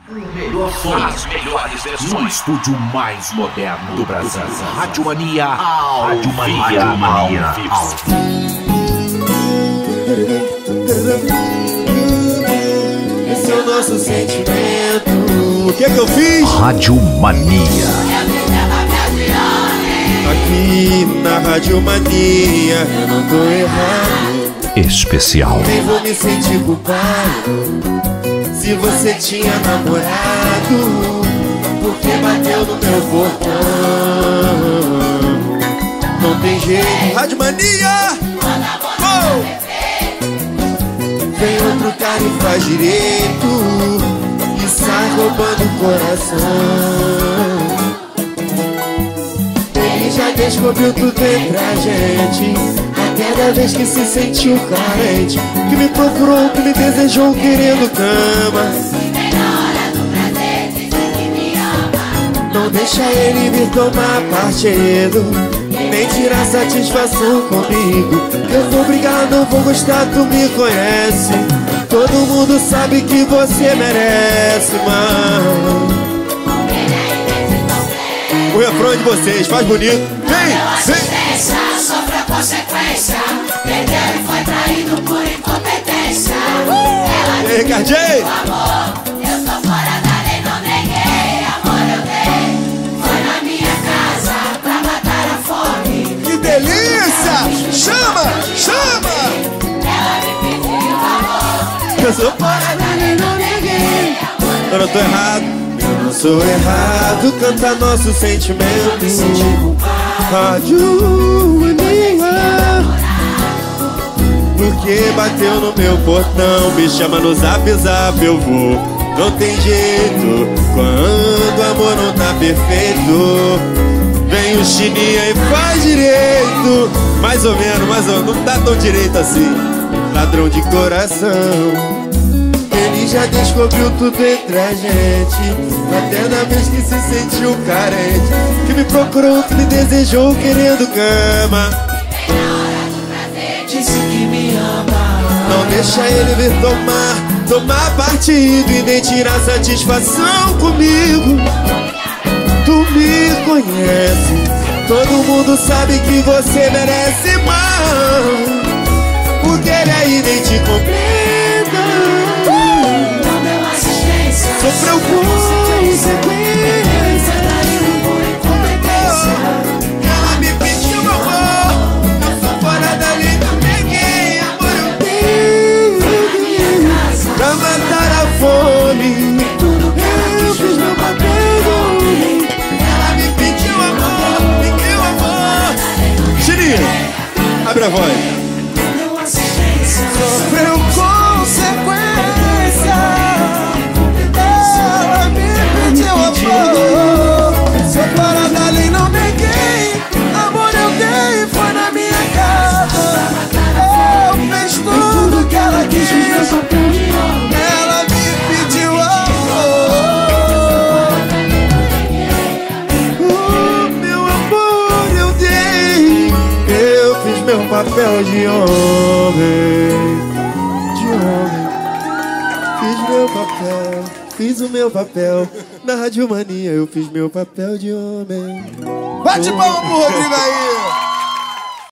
As melhores versões. No estúdio mais moderno do Brasil. Rádio Mania ao vivo. Esse é o nosso sentimento. O que eu fiz? Rádio Mania. Aqui na Rádio Mania eu não tô errado. Especial. Nem vou me sentir culpado se você tinha namorado, porque bateu no meu portão. Não tem jeito. Rádio Mania! Oh! Vem outro cara e faz direito e sai roubando o coração. Ele já descobriu tudo entre a gente, até da vez que se sentiu carente, que me procurou, que me desejou querendo cama. Não deixa ele vir tomar partido, nem tirar satisfação comigo. Eu vou brigar, não vou gostar, tu me conhece. Todo mundo sabe que você merece, mano. O refrão é de vocês, faz bonito. Vem, vem. Sofre a consequência. Perdeu e foi traído por incompetência. E aí, Ricardinho? Amor, eu tô fora da lei, não neguei. Amor, eu dei. Foi na minha casa pra matar a fome. Que delícia! Chama, chama! Ela me pediu amor. Eu sou fora da lei, não neguei. Eu não tô errado. Eu não sou errado, canta nosso sentimento. Rádio Mania. Porque bateu no meu portão, me chama no zap zap, eu vou. Não tem jeito, quando o amor não tá perfeito, vem o chininha e faz direito. Mais ou menos, não tá tão direito assim. Ladrão de coração. Ele já descobriu tudo entre a gente, até na vez que se sentiu carente, que me procurou, que me desejou querendo cama. Disse que me ama. Não deixa ele vir tomar partido e nem tirar satisfação comigo. Tu me conhece, todo mundo sabe que você merece mais, porque ele aí nem te compreenda. Sofreu consequência. Ela me pediu amor, eu sou fora da lei, não peguei. Amor, eu tenho pra matar a fome. Eu fiz meu papel. Ela me pediu amor, me deu amor. Chirinho, abre a voz. Sofreu consequência. Sou fora da lei, não neguei. Amor, eu dei, foi na minha casa. Eu fiz tudo que ela quis. Ela me pediu amor. Meu amor, eu dei. Eu fiz meu papel de homem. De homem. Fiz meu papel. Fiz o meu papel na Rádio Mania, eu fiz meu papel de homem. Bate palma pro Rodrigo aí!